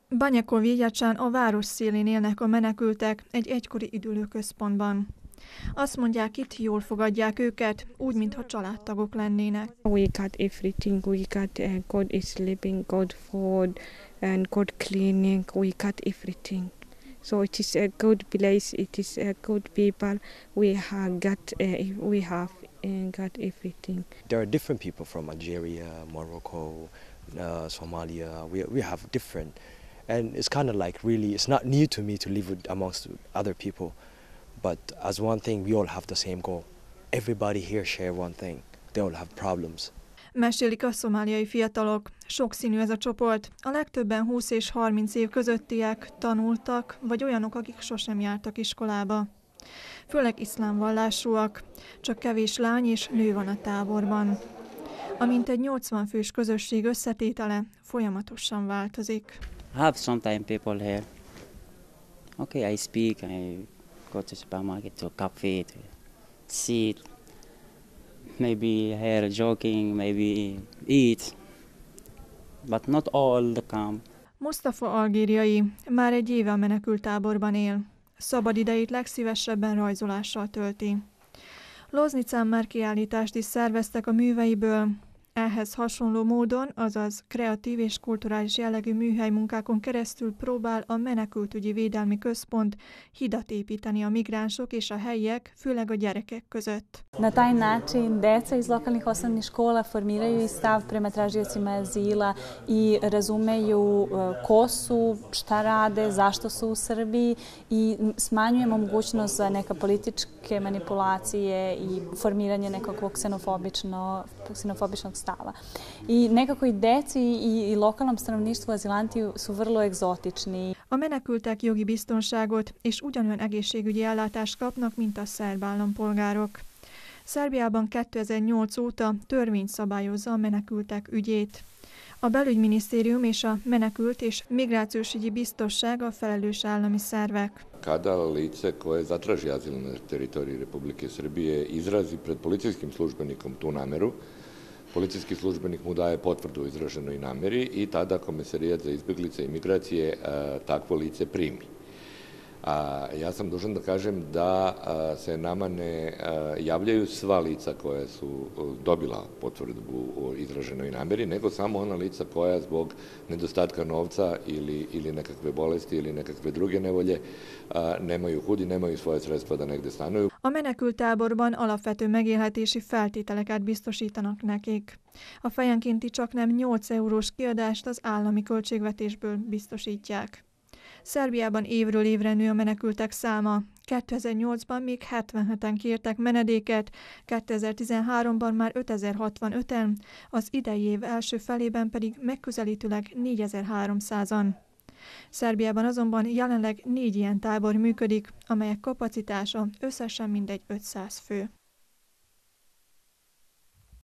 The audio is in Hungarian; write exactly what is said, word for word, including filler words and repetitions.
Banja Koviljacán a város szélén élnek a menekültek egy egykori üdülőközpontban. Azt mondják, itt jól fogadják őket, úgy, mintha családtagok lennének. We got everything. We got uh, good sleeping, good food, and good cleaning. We got everything. So it is a good place. It is a good people. We have got. Uh, we have uh, got everything. There are different people from Algeria, Morocco, uh, Somalia. We we have different, and it's kind of like really. It's not new to me to live with amongst other people. But as one thing, we all have the same goal. Everybody here share one thing. They all have problems. Mesélik a szomáliai fiatalok. Sokszínű ez a csoport. A legtöbben húsz és harminc év közöttiek, tanultak, vagy olyanok, akik sosem jártak iskolába. Főleg iszlám vallásúak. Csak kevés lány és nő van a táborban. A mintegy nyolcvan fős közösség összetétele folyamatosan változik. I have sometimes people here. Okay, I speak, I go to supermarket, to a cafe, to sit, maybe here joking, maybe eat, but not all the come. Mustafa algériai, már egy éve a menekülttáborban él. Szabad idejét legszívesebben rajzolással tölti. Loznicán már kiállítást is szerveztek a műveiből. Ehhez hasonló módon, azaz kreatív és kulturális jellegű műhelymunkákon keresztül próbál a Menekültügyi Védelmi Központ hidat építeni a migránsok és a helyiek, főleg a gyerekek között. Na taj način deca iz lokalnih osnovnih škola formiraju i stav prema tražiocima azila i razumeju ko su, šta rade, zašto su u Srbiji i smanjujemo mogućnost za neka političke manipulacije i formiranje nekakvog ksenofobično, ksenofobičnog stava. I nekako i deci i, i lokalnom stanovništvu azilanti su vrlo egzotični. A menekültek jogi biztonságot és ugyanolyan egészségügyi ellátást kapnak, mint a szerb állampolgárok. Szerbiában kétezer-nyolc óta törvény szabályozza a menekültek ügyét. A belügyminisztérium és a menekült és migrációsügyi biztosság a felelős állami szervek. Kada lice koje zatraži azil na teritoriji Republike Srbije izrazi pred policijskim službenikom tu nameru, policijski službenik mu daje potvrdu o izraženoj nameri i tada Komesarijat za izbjeglice i migracije takvo lice primi. A ja sam dužan da kažem da se nama ne javljaju sva lica koja su dobila potvrdu o izraženoj nameri, nego samo ona lica koja zbog nedostatka novca ili, ili nekakve bolesti ili nekakve druge nevolje nemaju hudi, nemaju svoje sredstva da negde stanuju. A menekülttáborban alapvető megélhetési feltételeket biztosítanak nekik. A fejenkénti csaknem nyolc eurós kiadást az állami költségvetésből biztosítják. Szerbiában évről évre nő a menekültek száma. kétezer-nyolcban még hetvenheten kértek menedéket, kétezer-tizenháromban már ötezer-hatvanöten, az idei év első felében pedig megközelítőleg négyezer-háromszázan. Szerbiában azonban jelenleg négy ilyen tábor működik, amelyek kapacitása összesen mindegy ötszáz fő.